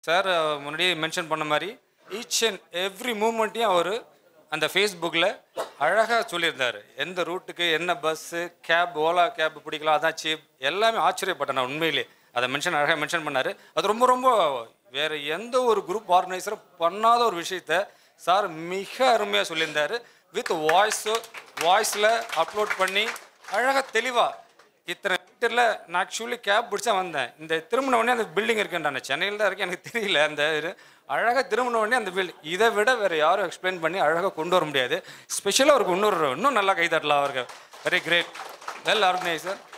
Sir முன்னாடியே mention பண்ண மாதிரி ஈச் அண்ட் எவ்ரி மூமெண்ட்டையும் அவர் அந்த ஃபேஸ்புக்கில் அழகாக சொல்லியிருந்தார். எந்த ரூட்டுக்கு என்ன பஸ்ஸு கேப் ஓலா கேப் பிடிக்கலாம் அதான் சீப் எல்லாமே ஆச்சரியப்பட்டேன் நான் உண்மையிலே. அதை அழகாக மென்ஷன் பண்ணார். அது ரொம்ப ரொம்ப வேறு எந்த ஒரு குரூப் ஆர்கனைசரும் பண்ணாத ஒரு விஷயத்த சார் மிக அருமையாக சொல்லியிருந்தார். வித் வாய்ஸில் அப்லோட் பண்ணி அழகாக தெளிவாக இத்தனை மீட்டரில் நான் ஆக்சுவலி கேப் பிடிச்சா வந்தேன். இந்த திரும்பின உடனே அந்த பில்டிங் இருக்குன்றான். சென்னையில் தான் இருக்கேன், எனக்கு தெரியல. அந்த அழகாக திரும்பின உடனே அந்த இதை விட வேறு யாரும் எக்ஸ்பிளைன் பண்ணி அழகாக கொண்டு வர முடியாது. ஸ்பெஷலாக அவருக்கு இன்னும் நல்லா கைதட்டலாம். அவருக்கு வெரி கிரேட், வெல் ஆர்கனைசர்.